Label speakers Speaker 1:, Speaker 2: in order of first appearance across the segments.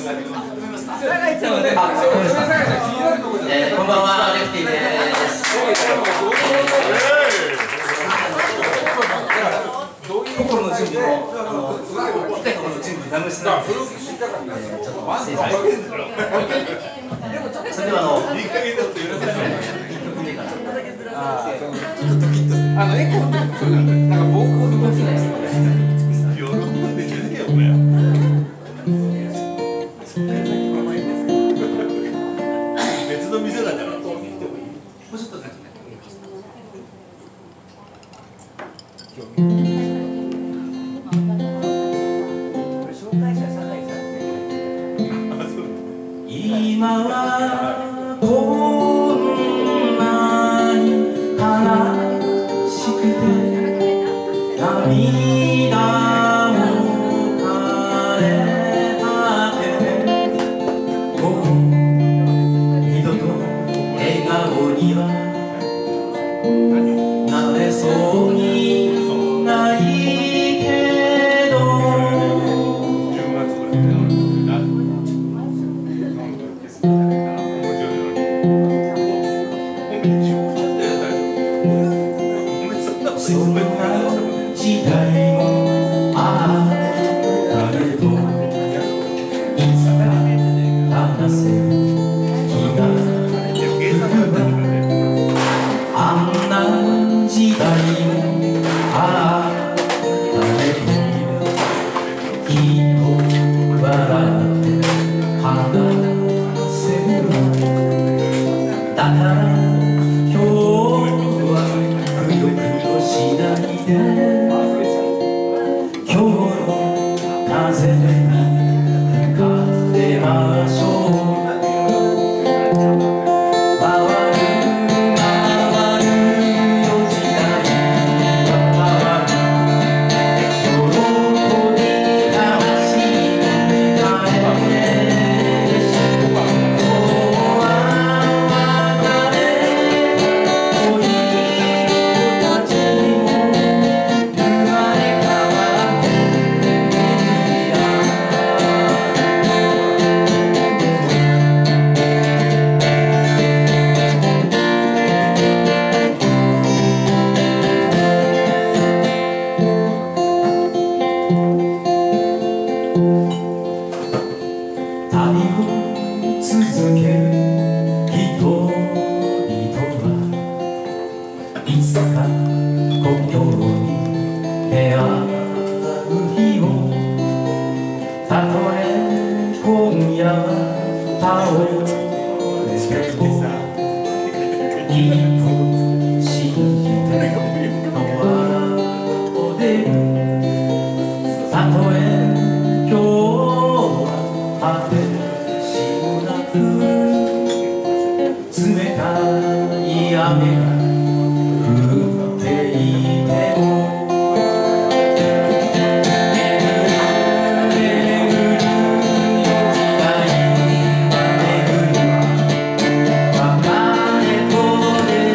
Speaker 1: こんばんは、レフティです。心の準備も、深い心の準備、ダメですね。ちょっと失礼します。それでは1曲目から。
Speaker 2: エコーそうなんか僕も喜んでねえよ、お前。別の店だから。もうちょっとだけ。
Speaker 1: 今はこんなに悲しくて涙も垂れ果ててもう二度と笑顔にはなれそうにないけどそんな時代もあったけどいつか話せる日が来るあんな時代もあったけどきっと笑って話せるだから今日しないで今日の風に吹かれましょう回る回るよ時代は回る喜び悲しみがえ今日は別れ恋旅を続ける人々はいつか故郷に出会う日をたとえ今夜倒れてもきっと信じての笑おうでたとえ今日果てしなく冷たい雨が降っていても巡るよ時代は巡る別れと出会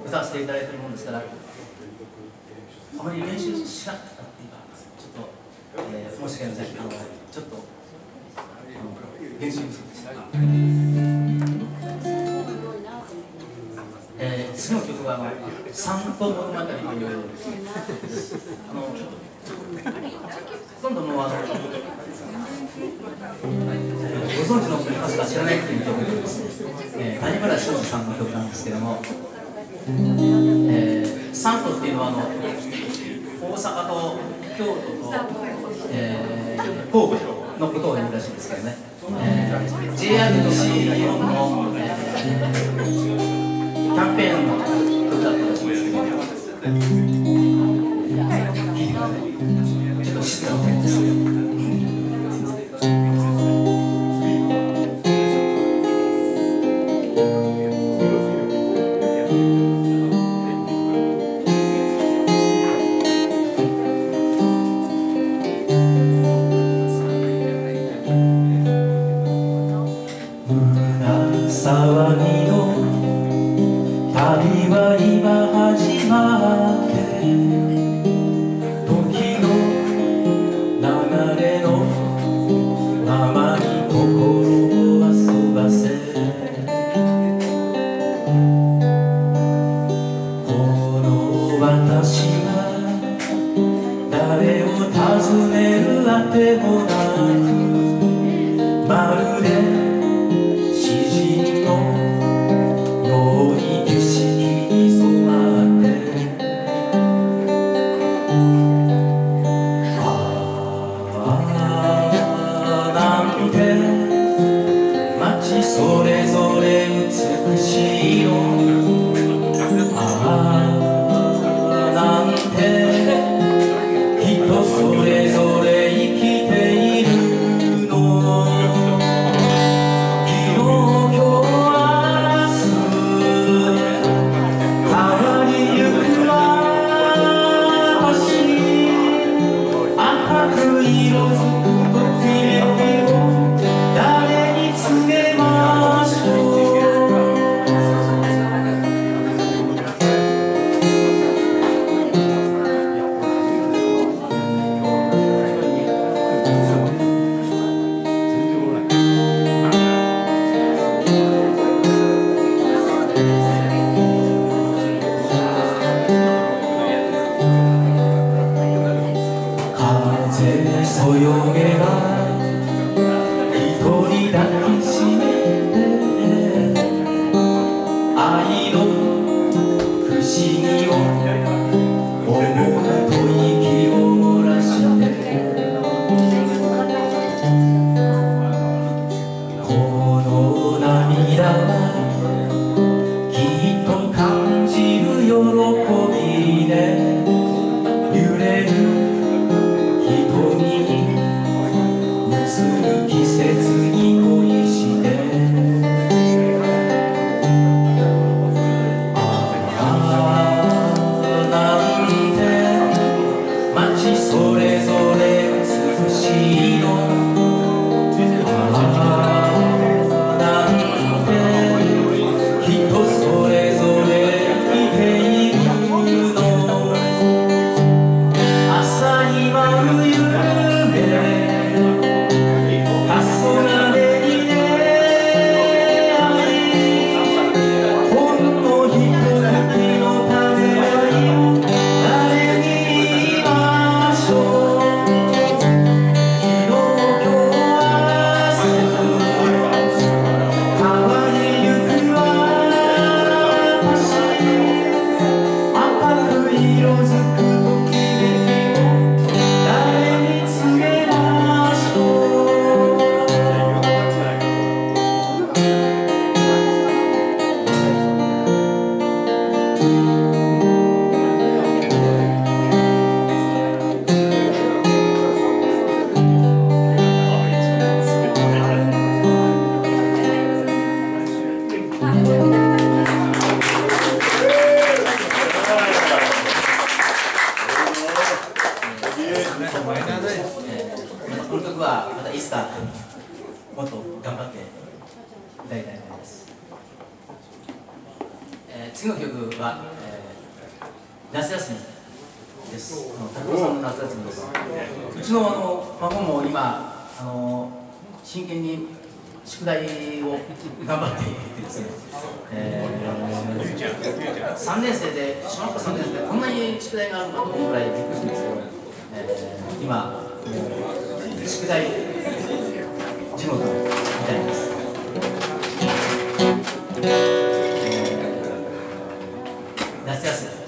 Speaker 1: 歌わせていただいているものですから、あまり練習しなかったっていうか、ちょっと、申し訳ありません。ちょっと練習不足でした。次の曲は散歩物語という今度のご存知の方いますか知らないっていう曲です。谷村新司さんの曲なんですけども、散歩っていうのは大阪と京都と、神戸のことを言うらしいんですけどね、JR 西日本の、キャンペーンの曲だったらしいんですけど、ちょっと静かな点ですけど。騒ぎの旅は今始まって時の流れのままに心を遊ばせこの私は誰を尋ねるあてもなくまるでそれぞれ美しいのなんて人それぞれ生きて次の曲は、夏休みです。拓郎さんの夏休みです。うちの孫も今真剣に宿題を頑張っていてですね、3年生で小学校3年生でこんなに宿題があるのかと思うくらいびっくりするんですけど、今宿題地獄みたいです。夏休み